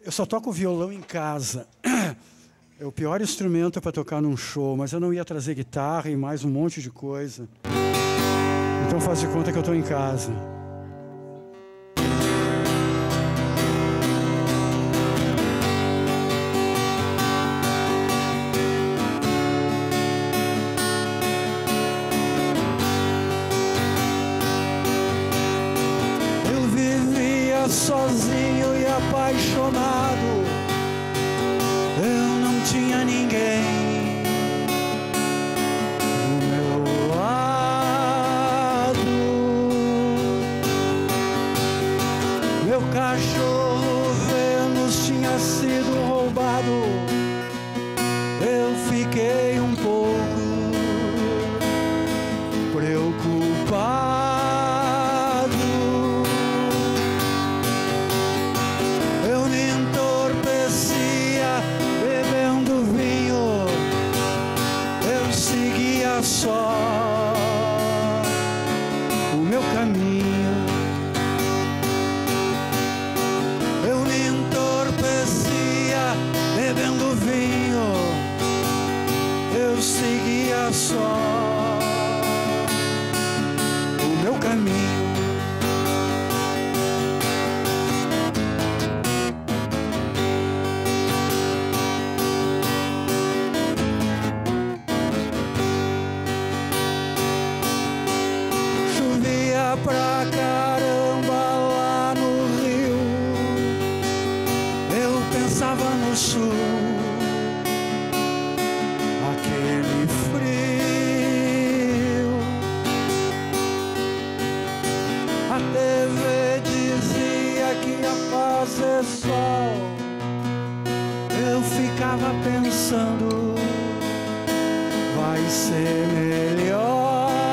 Eu só toco violão em casa. É o pior instrumento para tocar num show, mas eu não ia trazer guitarra e mais um monte de coisa. Então faz de conta que eu estou em casa. Eu vivia sozinho e apaixonado. Eu não tinha ninguém do meu lado. Meu cachorro Vênus tinha sido roubado. Eu fiquei um pouco preocupado. Eu me entorpecia bebendo vinho, eu seguia só o meu caminho. Eu me entorpecia bebendo vinho, eu seguia só o meu caminho. Pra caramba lá no Rio, eu pensava no sul, aquele frio. A TV dizia que ia fazer sol, eu ficava pensando, vai ser melhor.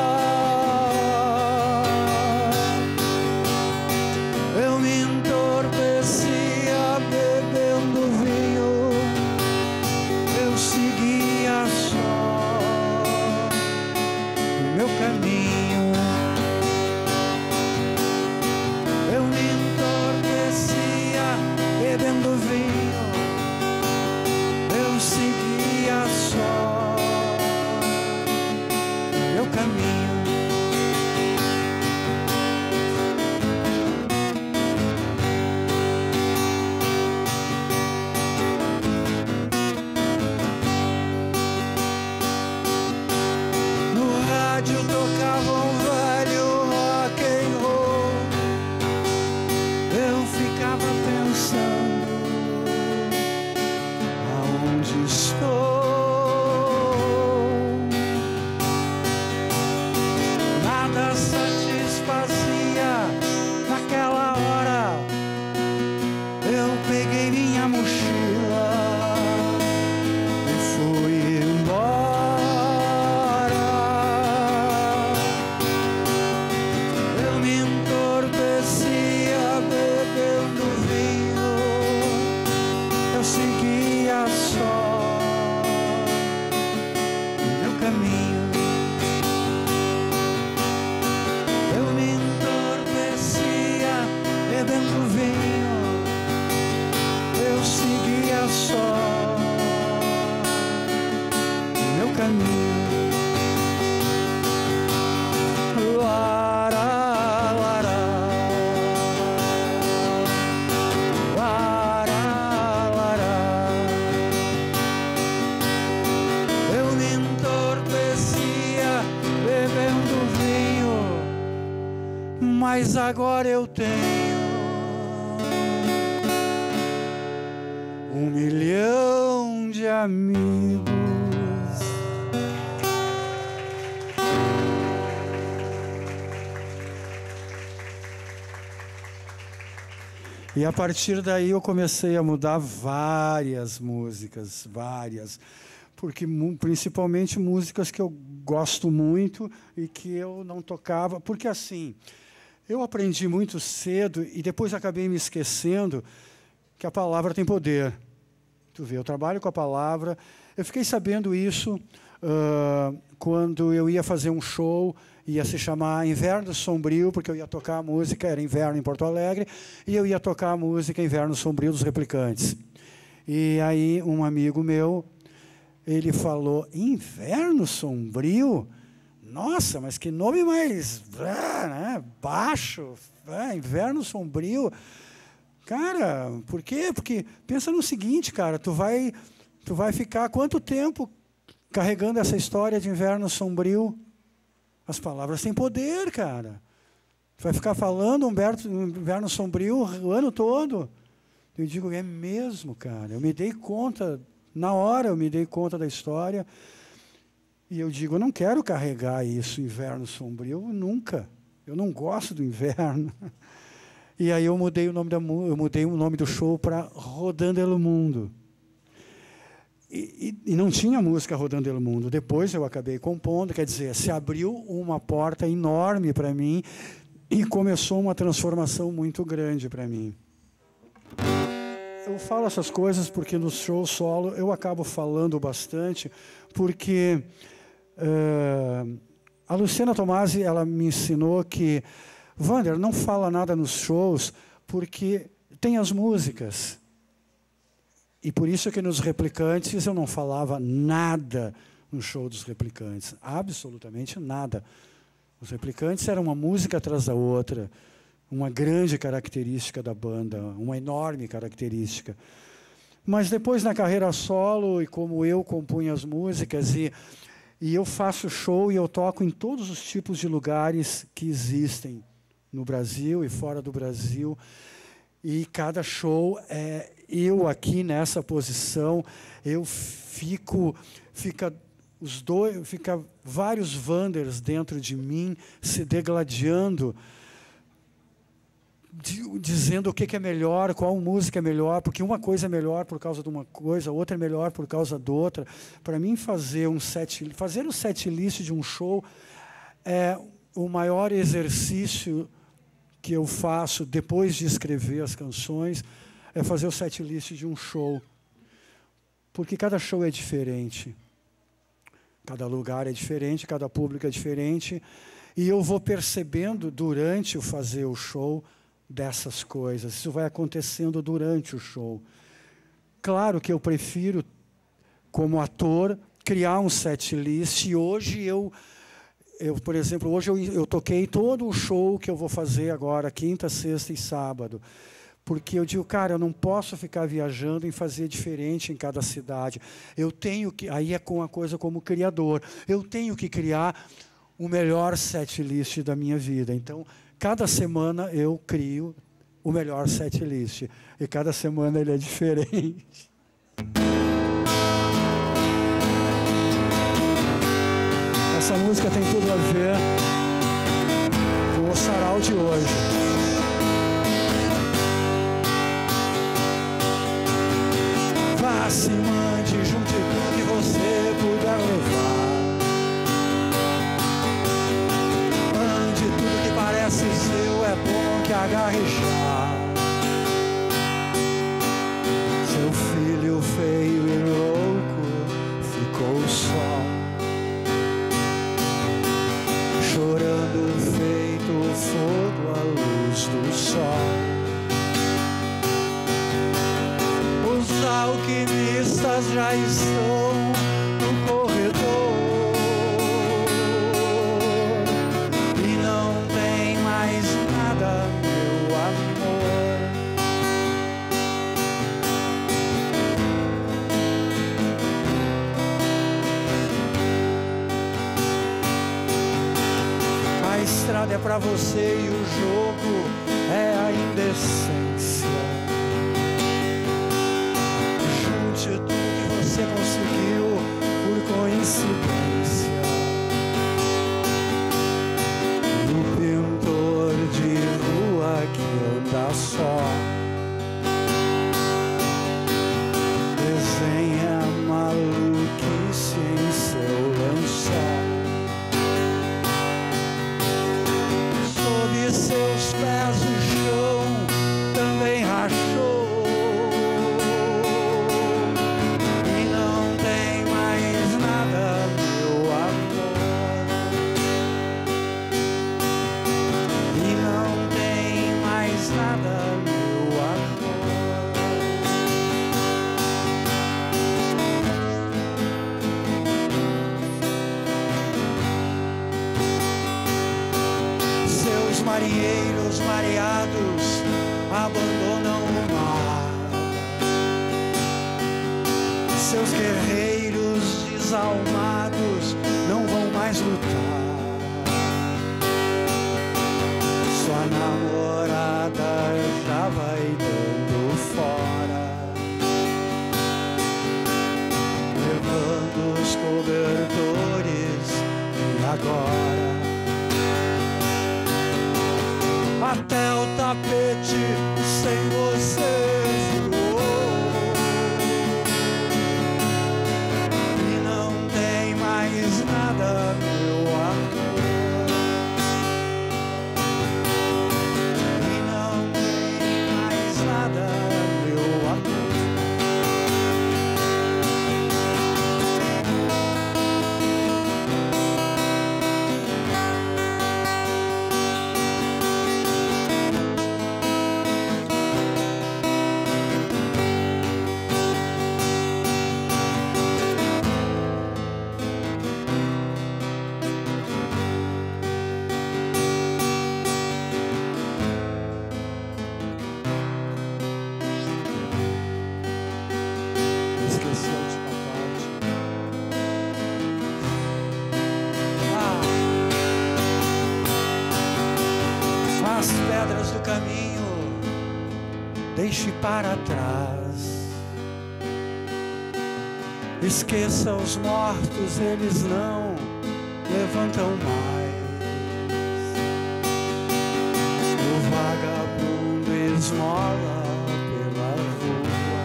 Mas agora eu tenho 1 milhão de amigos. E a partir daí eu comecei a mudar várias músicas, porque principalmente músicas que eu gosto muito e que eu não tocava, porque assim, eu aprendi muito cedo e depois acabei me esquecendo que a palavra tem poder. Tu vê, eu trabalho com a palavra. Eu fiquei sabendo isso quando eu ia fazer um show Ia se chamar Inverno Sombrio, porque eu ia tocar a música, era inverno em Porto Alegre, e eu ia tocar a música Inverno Sombrio dos Replicantes. E aí um amigo meu, ele falou, Inverno Sombrio? Nossa, mas que nome mais né, baixo, Inverno Sombrio. Cara, por quê? Porque pensa no seguinte, cara, tu vai ficar quanto tempo carregando essa história de Inverno Sombrio? As palavras têm poder, cara. Tu vai ficar falando Inverno Sombrio o ano todo. Eu digo, é mesmo, cara. Eu me dei conta, na hora eu me dei conta da história. E eu digo, eu não quero carregar isso, Inverno Sombrio, nunca. Eu não gosto do inverno. E aí eu mudei o nome do show para Rodando pelo Mundo. E não tinha música Rodando pelo Mundo. Depois eu acabei compondo, quer dizer, se abriu uma porta enorme para mim e começou uma transformação muito grande para mim. Eu falo essas coisas porque no show solo eu acabo falando bastante, porque a Luciana Tomasi, ela me ensinou que Wander, não fala nada nos shows porque tem as músicas. E por isso que nos Replicantes eu não falava nada no show dos Replicantes, absolutamente nada. Os Replicantes eram uma música atrás da outra, uma grande característica da banda, uma enorme característica. Mas depois na carreira solo, e como eu compunha as músicas, e eu faço show e eu toco em todos os tipos de lugares que existem no Brasil e fora do Brasil. E cada show, eu aqui nessa posição, eu fica vários Wanders dentro de mim se degladiando, dizendo o que é melhor, qual música é melhor, porque uma coisa é melhor por causa de uma coisa, outra é melhor por causa de outra. Para mim, fazer o setlist de um show é o maior exercício que eu faço depois de escrever as canções, é fazer o setlist de um show. Porque cada show é diferente. Cada lugar é diferente, cada público é diferente. E eu vou percebendo durante o fazer o show dessas coisas. Isso vai acontecendo durante o show. Claro que eu prefiro, como ator, criar um setlist. E hoje por exemplo, hoje eu toquei todo o show que eu vou fazer agora, quinta, sexta e sábado. Porque eu digo, cara, eu não posso ficar viajando e fazer diferente em cada cidade. Eu tenho que, aí é com uma coisa como criador, eu tenho que criar o melhor setlist da minha vida. Então, cada semana eu crio o melhor setlist. E cada semana ele é diferente. Essa música tem tudo a ver com o sarau de hoje. Vá, se mande, junte tudo que você puder levar. Mande tudo que parece seu, é bom que agarre já. Seu filho feio e louco ficou só, chorando feito fogo à luz do sol. Os alquimistas já estão no corredor e não tem mais nada, meu amor. A estrada é pra você e o jogo é a indecência. Junte tudo que você conseguiu por coincidência. O pintor de rua que anda só desenha maluquice em seu lençol. Sob seus pés o chão marinheiros mareados abandonam o mar. Seus guerreiros desalmados não vão mais lutar. Sua namorada já vai dando fora, levando os cobertores. E agora até o tapete sem você voou, e não tem mais nada, meu amor, e não tem mais nada, meu amor. Deixe para trás, esqueça os mortos, eles não levantam mais. O vagabundo esmola pela rua,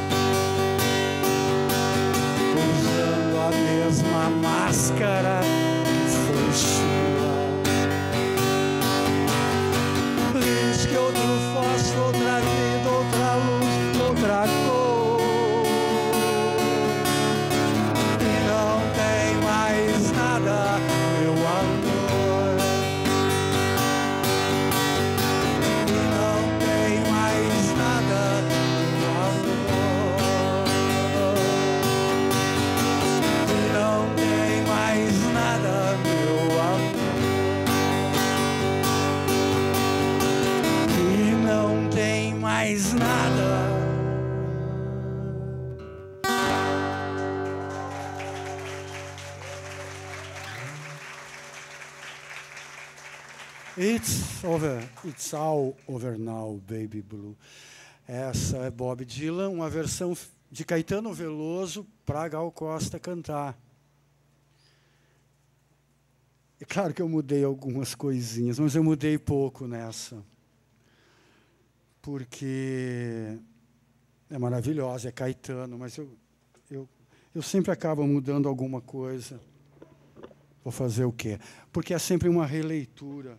usando a mesma máscara que foi sua. Diz que outro fósforo, outra vida, outra luz, outra cor, e não tem mais nada, meu amor, e não tem mais nada, meu amor, e não tem mais nada, meu amor. Não tem mais nada. It's all over now, baby blue. Essa é Bob Dylan, uma versão de Caetano Veloso para Gal Costa cantar. É claro que eu mudei algumas coisinhas, mas eu mudei pouco nessa. Porque é maravilhosa, é Caetano, mas eu sempre acabo mudando alguma coisa. Vou fazer o quê? Porque é sempre uma releitura.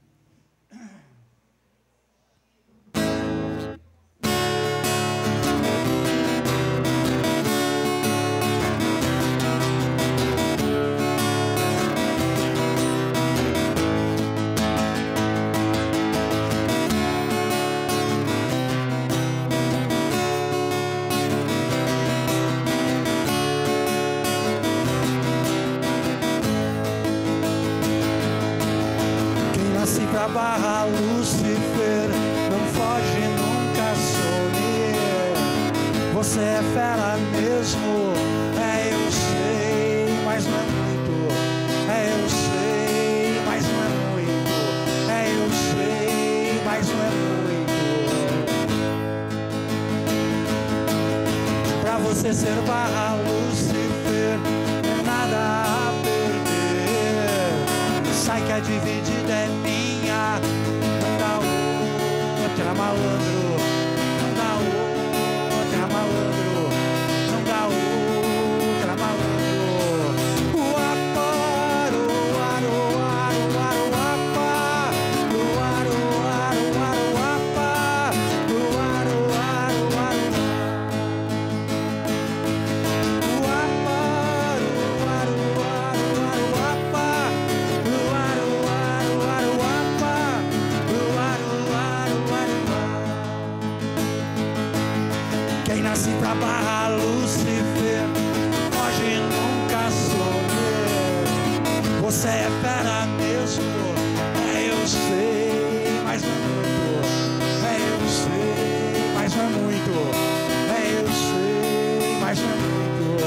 Pra barra Lúcifer, não foge, nunca some. Você é fera mesmo, é eu sei, mas não é muito. É eu sei, mas não é muito. É eu sei, mas não é muito. Pra você ser barra Lúcifer, não é nada a perder. Sai que a dividida é minha. Não dá outra, malandro. Não dá outra, malandro. Não dá outra, malandro. Uapa, uaro, uaro, uaro, uapa. Uaro, uaro, uaro, uapa. Uaro, uaro, uaro, uapa. Uaro, uaro, uaro, uapa. Uaro, uaro, uaro, uapa. Quem nasce pra barra Lúcifer, foge nunca some. Você é fera mesmo, é eu sei, mas mas não é muito. Eu sei, mas não é muito. Eu sei, mas não é muito.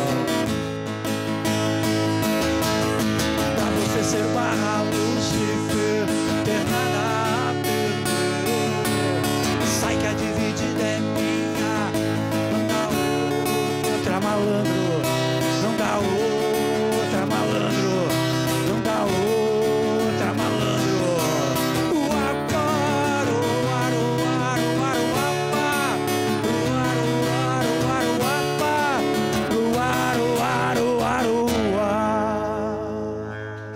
Pra você ser barra Lúcifer, ter nada a perder. Sai que a dividida é minha. Não dá outra, malandro. Não dá outra, malandro. Não dá outra, malandro. Uaparo, aro, aro, aro, uapa. Uaro, aro, aro, uapa. Uaro, aro, aro, uá.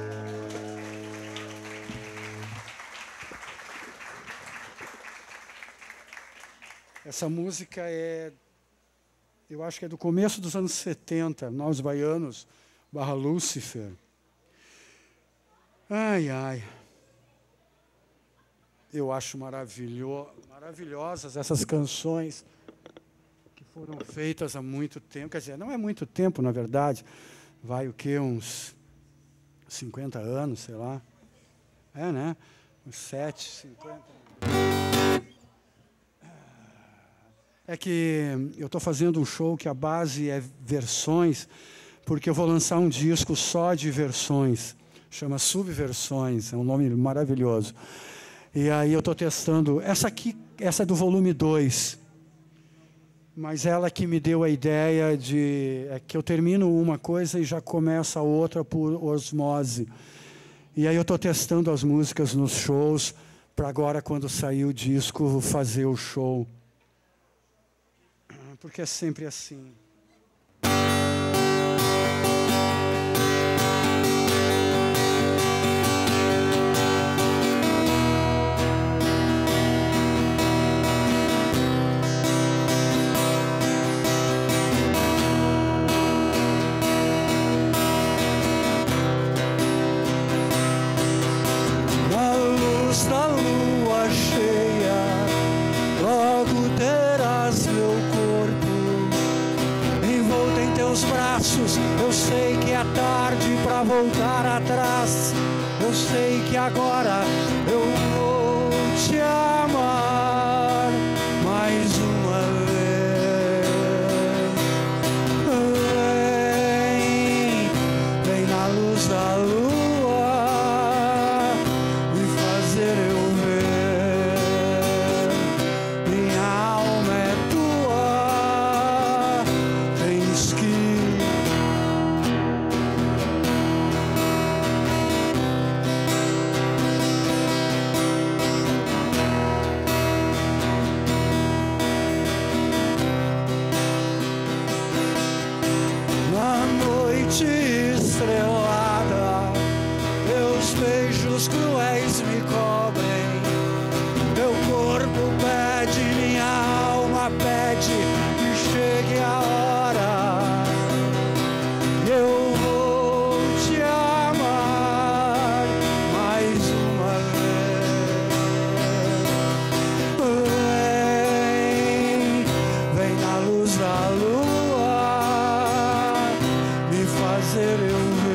Essa música eu acho que é do começo dos anos 70, Nós Baianos, barra Lúcifer. Ai, ai. Eu acho maravilhosas essas canções que foram feitas há muito tempo. Quer dizer, não é muito tempo, na verdade. Vai o quê? Uns 50 anos, sei lá. É, né? Uns 7, 50. É que eu estou fazendo um show que a base é versões, porque eu vou lançar um disco só de versões. Chama Subversões, é um nome maravilhoso. E aí eu estou testando. Essa é do volume 2. Mas ela que me deu a ideia de que eu termino uma coisa e já começa a outra por osmose. E aí eu estou testando as músicas nos shows, para agora, quando sair o disco, fazer o show. Porque é sempre assim. Na luz da lua cheia, logo terás meu corpo envolto em teus braços. Eu sei que é tarde pra voltar atrás. Eu sei que agora eu vou te amar mais uma vez. Vem na luz da lua me fazer eu ver. Minha alma é tua, tens que na noite estrelada, teus beijos cruéis me cobrem. Teu corpo pede, minha alma pede que chegue a hora. Eu vou te amar mais uma vez. Vem na luz da lua me fazer eu